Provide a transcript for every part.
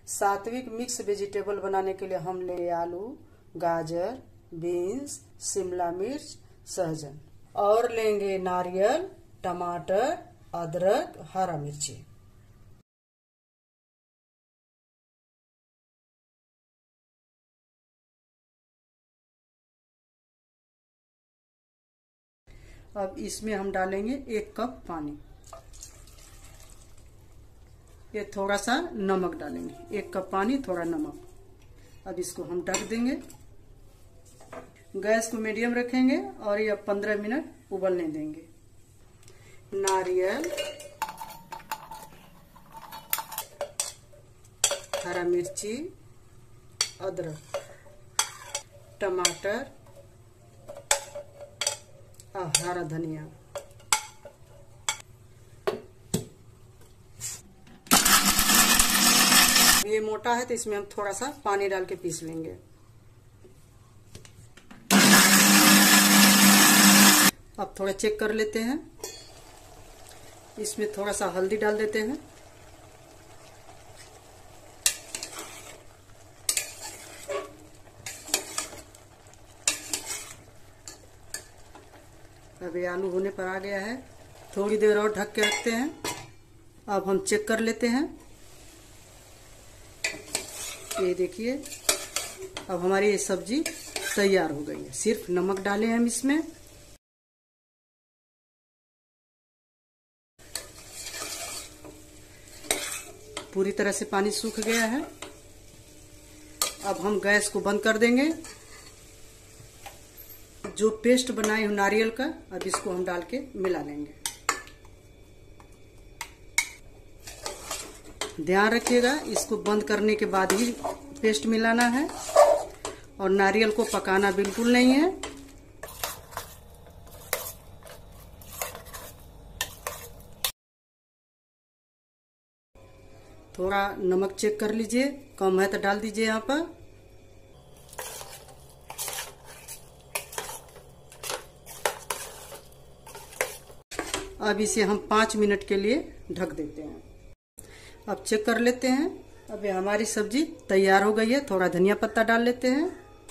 सात्विक mix vegetable बनाने के लिए हम लेंगे आलू, गाजर, बीन्स, शिमला मिर्च, सहजन और लेंगे नारियल, टमाटर, अदरक, हरा मिर्ची। अब इसमें हम डालेंगे 1 कप पानी। ये थोड़ा सा नमक डालेंगे, 1 कप पानी थोड़ा नमक। अब इसको हम ढक देंगे, गैस को मीडियम रखेंगे और ये 15 मिनट उबलने देंगे। नारियल, हरा मिर्ची, अदरक, टमाटर और हरा धनिया। ये मोटा है तो इसमें हम थोड़ा सा पानी डाल के पीस लेंगे। अब थोड़ा चेक कर लेते हैं, इसमें थोड़ा सा हल्दी डाल देते हैं। अब ये आलू होने पर आ गया है, थोड़ी देर और ढक के रखते हैं। अब हम चेक कर लेते हैं, ये देखिए अब हमारी ये सब्जी तैयार हो गई है। सिर्फ नमक डाले हैं हम इसमें। पूरी तरह से पानी सूख गया है। अब हम गैस को बंद कर देंगे। जो पेस्ट बनाए हो नारियल का, अब इसको हम डाल के मिला लेंगे। ध्यान रखिएगा, इसको बंद करने के बाद ही पेस्ट मिलाना है और नारियल को पकाना बिल्कुल नहीं है। थोड़ा नमक चेक कर लीजिए, कम है तो डाल दीजिए यहाँ पर। अब इसे हम 5 मिनट के लिए ढक देते हैं। अब चेक कर लेते हैं, अब ये हमारी सब्जी तैयार हो गई है। थोड़ा धनिया पत्ता डाल लेते हैं।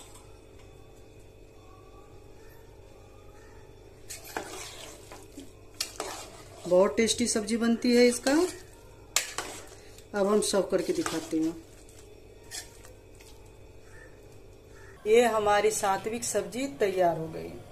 बहुत टेस्टी सब्जी बनती है इसका। अब हम सर्व करके दिखाते हैं। ये हमारी सात्विक सब्जी तैयार हो गई।